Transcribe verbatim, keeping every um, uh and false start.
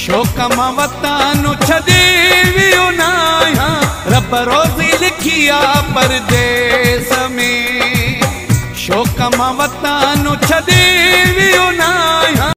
शोक मां वतानु छॾे वियो न आहियां, रब रोज़ी लिखी आ परदेस में। शोक मां वतानु छॾे वियो न आहियां।